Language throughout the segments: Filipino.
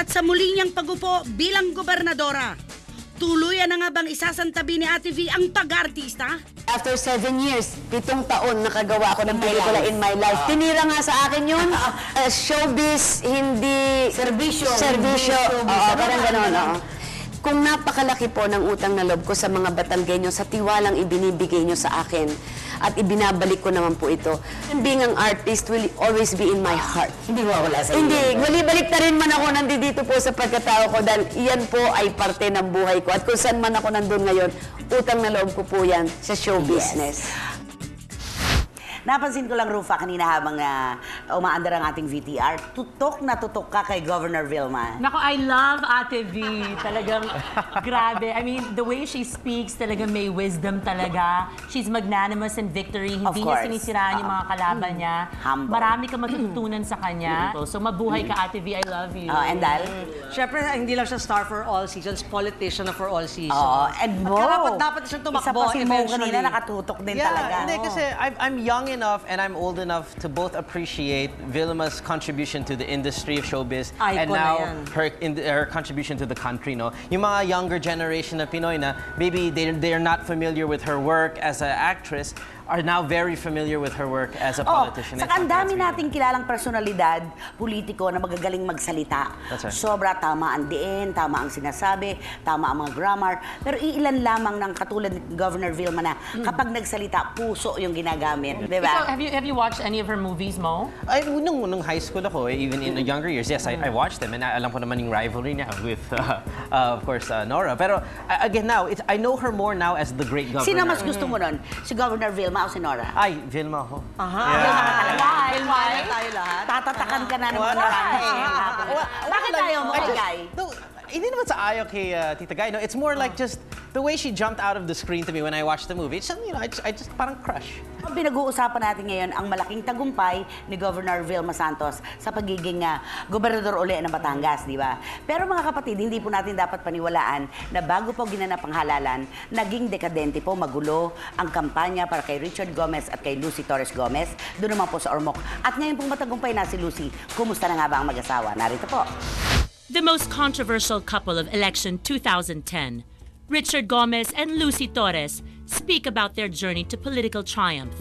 At sa muli niyang pagupo bilang gobernadora, tuluyan na nga bang isasantabi ni Ate V ang pag-artista? After 7 years, 7 taon nakagawa ako ng pelikula in my life. Tinira nga sa akin yun, showbiz, hindi... Servisyo. Parang gano'n, oo. Kung napakalaki po ng utang na loob ko sa mga Batanggenyo, sa tiwalang ibinibigay nyo sa akin, at ibinabalik ko naman po ito, being an artist will always be in my heart. Hindi mo wala sa iyo. Hindi, balik ta rin man ako nandito po sa pagkatao ko dahil iyan po ay parte ng buhay ko. At kung saan man ako nandun ngayon, utang na loob ko po yan sa show business. Napansin ko lang, Rufa, kanina habang umaandar ang ating VTR, tutok na tutok ka kay Governor Vilma. Nako, I love Ate V. Talagang grabe. I mean, the way she speaks, talagang may wisdom talaga. She's magnanimous in victory. Hindi niya sinisiraan yung mga kalaban niya. Humble. Marami ka matututunan sa kanya. So, mabuhay ka, Ate V. I love you. And Dal? Siyempre, hindi lang siya star for all seasons, politician na for all seasons. And Mo. Dapat siyang tumakbo Isa pa si Mo eventually. kanina, nakatutok din talaga. Hindi, kasi I'm young enough and I'm old enough to both appreciate Vilma's contribution to the industry of showbiz and Icon now na yan. her contribution to the country. No, yung mga younger generation na Pinoy na maybe they're not familiar with her work as an actress are now very familiar with her work as a politician. Saka ang dami nating kilalang personalidad, politiko na magagaling magsalita. That's right. Sobra tama ang diin, tama ang sinasabi, tama ang mga grammar. Pero iilan lamang ng katulad ni Governor Vilma na kapag nagsalita, puso yung ginagamit. Di ba? Ikaw, have you watched any of her movies, Mo? Nung high school ako, even in the younger years, yes, I watched them and alam ko naman yung rivalry niya with, of course, Nora. Pero again now, I know her more now as the great governor. Sino mas gusto mo nun? Si Governor Vilma o si Nora? Ay, Vilma ako. Vilma ka talaga. Vilma na tayo lahat. Tatatakan ka na ng mga marami. Bakit ayaw mo kay Guy? No, hindi naman sa ayaw kay Tita Guy. No, it's more like just the way she jumped out of the screen to me when I watched the movie. It's just, I just parang crush. Ang pinag-uusapan natin ngayon ang malaking tagumpay ni Governor Vilma Santos sa pagiging gobernador uli ng Batangas, di ba? Pero mga kapatid, hindi po natin dapat paniwalaan na bago po ginanap ang halalan, naging dekadente po, magulo ang kampanya para kay Richard Gomez at kay Lucy Torres Gomez, doon naman po sa Ormoc. At ngayon pong matagumpay na si Lucy, kumusta na nga ba ang mag-asawa? Narito po. The most controversial couple of election 2010, Richard Gomez and Lucy Torres, speak about their journey to political triumph.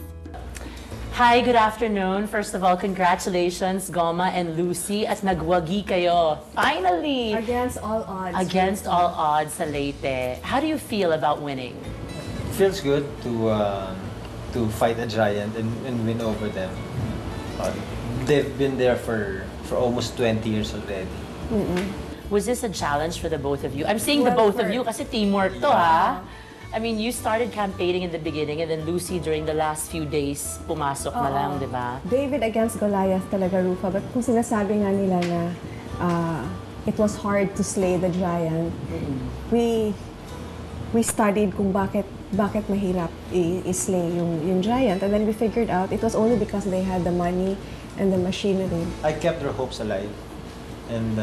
Hi, good afternoon. First of all, congratulations, Goma and Lucy, at nagwagi kayo. Finally! Against all odds. Against all odds sa Leyte. How do you feel about winning? It feels good to fight a giant and win over them. They've been there for almost 20 years already. Was this a challenge for the both of you? I'm saying the both of you kasi teamwork to, ha? I mean, you started campaigning in the beginning and then Lucy during the last few days pumasok na lang, di ba? David against Goliath talaga, Rufa. But kung sinasabi nga nila na it was hard to slay the giant, we studied kung bakit mahirap i-slay yung giant. And then we figured out it was only because they had the money and the machinery. I kept their hopes alive. And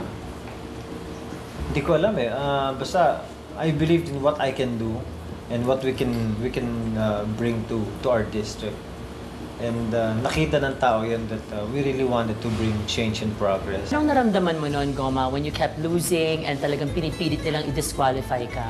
hindi ko alam eh. Basta I believed in what I can do and what we can bring to our district. And nakita ng tao yun that we really wanted to bring change and progress. Anong naramdaman mo noon, Goma, when you kept losing and talagang pinipilit nilang i-disqualify ka?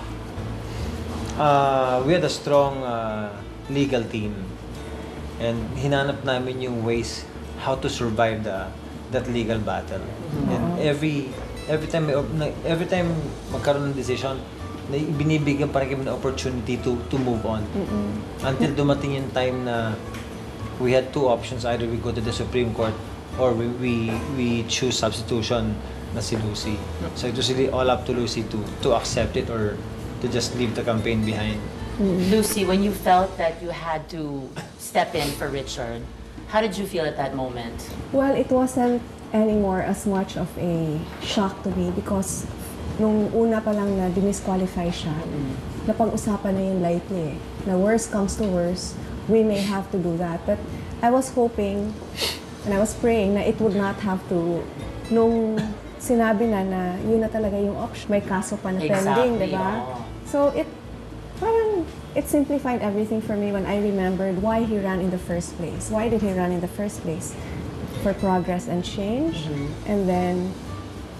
We had a strong legal team. And hinanap namin yung ways how to survive that legal battle. And every time magkaroon ng decision, binibigyan pa rin kami ng opportunity to move on. Until dumating yung time na we had two options, either we go to the Supreme Court or we choose substitution na si Lucy. So it was really all up to Lucy to accept it or to just leave the campaign behind. Lucy, when you felt that you had to step in for Richard, how did you feel at that moment? Well, it wasn't anymore as much of a shock to me because nung una pa lang na dinisqualify siya, napag-usapan na yung lightly eh. Na worst comes to worst, we may have to do that. But I was hoping and I was praying na it would not have to, nung sinabi na yun na talaga yung option, may kaso pa na pending, di ba? So it simplified everything for me when I remembered why he ran in the first place. Why did he run in the first place? For progress and change. And then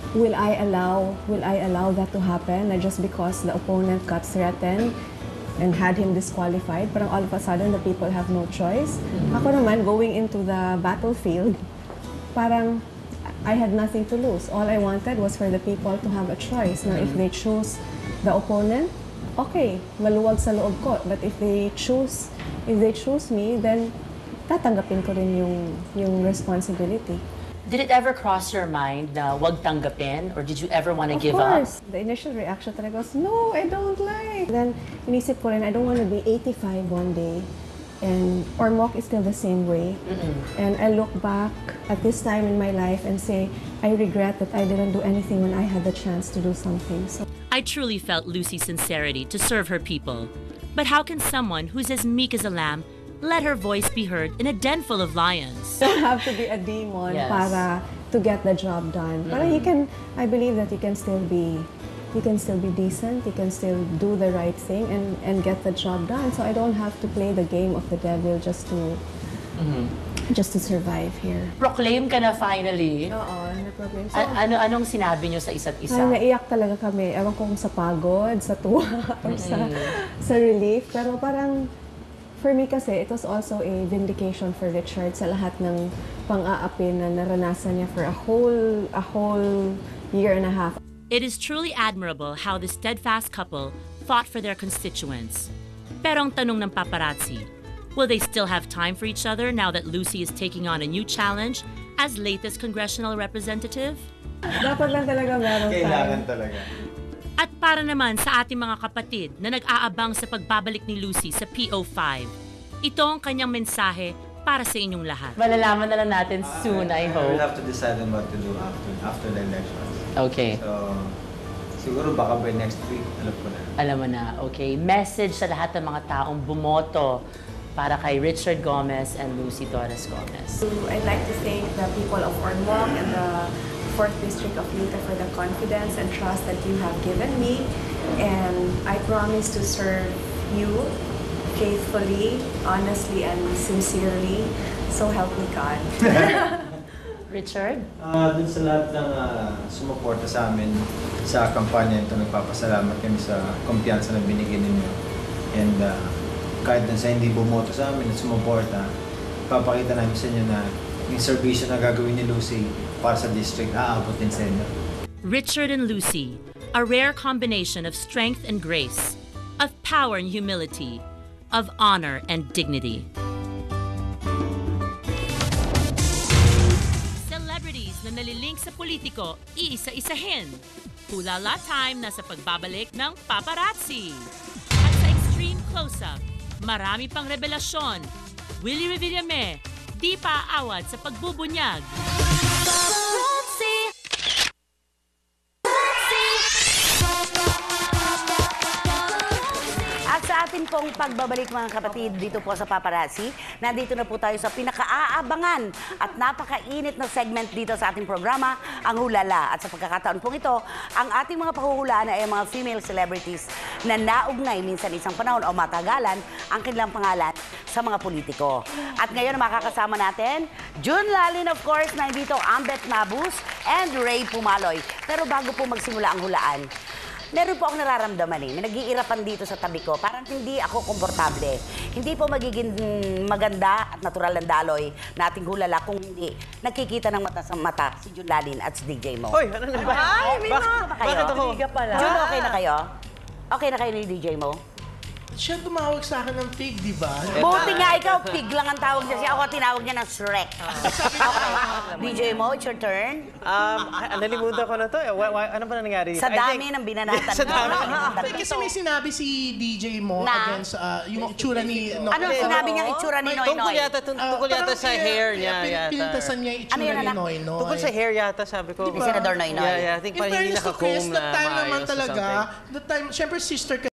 will I allow that to happen? Na just because the opponent got threatened and had him disqualified, parang all of a sudden the people have no choice. Ako naman, going into the battlefield, parang I had nothing to lose. All I wanted was for the people to have a choice. Now, if they choose the opponent, okay, maluwag sa loob ko. But if they choose me, then tatanggapin ko rin yung responsibility. Did it ever cross your mind na wag tanggapin? Or did you ever want to give up? Of course. The initial reaction talaga was, no, I don't like. Then, inisip ko rin, I don't want to be 85 one day. And Ormoc is still the same way. And I look back at this time in my life and say, I regret that I didn't do anything when I had the chance to do something. So I truly felt Lucy's sincerity to serve her people. But how can someone who's as meek as a lamb let her voice be heard in a den full of lions? you don't have to be a demon Yes. para to get the job done. But I believe that you can still be decent, you can still do the right thing and get the job done. So I don't have to play the game of the devil just to survive here. Proclaim ka na finally. Oo, na-problem. So, Anong sinabi niyo sa isa't isa? ay, naiyak talaga kami. Ewan ko kung sa pagod, sa tuwa, or sa relief. Pero parang, for me kasi, it was also a vindication for Richard sa lahat ng pang-aapi na naranasan niya for a whole year and a half. It is truly admirable how the steadfast couple fought for their constituents. Pero ang tanong ng paparazzi, will they still have time for each other now that Lucy is taking on a new challenge as latest congressional representative? Dapat lang talaga meron tayo. Kailangan talaga. At para naman sa ating mga kapatid na nag-aabang sa pagbabalik ni Lucy sa PO5, ito ang kanyang mensahe para sa inyong lahat. Malalaman na lang natin soon, I hope. We'll have to decide on what to do after the elections. Okay. So, siguro baka by next week, alam ko na. Alam mo na, okay. Message sa lahat ng mga taong bumoto para kay Richard Gomez and Lucy Torres Gomez. I'd like to thank the people of Ormoc and the 4th District of Leyte for the confidence and trust that you have given me. And I promise to serve you faithfully, honestly, and sincerely. So help me God. Richard? Dun sa lahat ng sumuporta sa amin sa kampanya ito, nagpapasalamat kami sa kumpiyansa na binigyan ninyo. And kahit dun sa hindi bumoto sa amin at sumuporta, papakita namin sa inyo na yung serbisyo na gagawin ni Lucy para sa district, aabot din sa inyo. Richard and Lucy, a rare combination of strength and grace, of power and humility, of honor and dignity. Celebrities na nalilink sa politiko, iisa-isahin. Hulala time na sa pagbabalik ng paparazzi. At sa extreme close-up, marami pang revelasyon. Willie Revillame, di pa aawad sa pagbubunyag. At sa atin pong pagbabalik mga kapatid dito po sa Paparazzi, nandito na po tayo sa pinaka-aabangan at napakainit na segment dito sa ating programa, ang Hulala. At sa pagkakataon pong ito, ang ating mga pahuhulaan ay mga female celebrities na naugnay minsan isang panahon o matagalan ang kanilang pangalan sa mga politiko. At ngayon makakasama natin, June Lalin of course, nandito Ambet Mabus and Ray Pumaloy. Pero bago po magsimula ang hulaan, meron po akong nararamdaman may nag-iirapan dito sa tabi ko. Parang hindi ako komportable. Hindi po magiging maganda at natural ang daloy na ating hulala kung hindi nakikita ng mata sa mata si June Lalin at si DJ Mo. Hoy, ano na ba? Bakit ako? June, okay na kayo? Okay na kayo ni DJ Mo? Siya tumawag sa akin ng pig, di ba? Buti nga ikaw, pig lang ang tawag niya. Siya ako tinawag niya ng Shrek. Okay. DJ Mo, it's your turn. Nalimutan ko na to. Ano ba nangyari? Sa dami ng binanatan Sa dami. Kasi may sinabi si DJ Mo Na? against yung itsura ni Noy. Ano sinabi niyang itsura ni Noy Tungkol Noy? yata sa hair niya. Pinuntasan niya yung Ano itsura yun, ni anak? Noy Noy. Tungkol sa hair yata, sabi ko. Ni Senador Noy Noy. Yeah, I think In parang hindi fairness to Chris, naka-comb that na time naman maayos or talaga, something. that time, syempre sister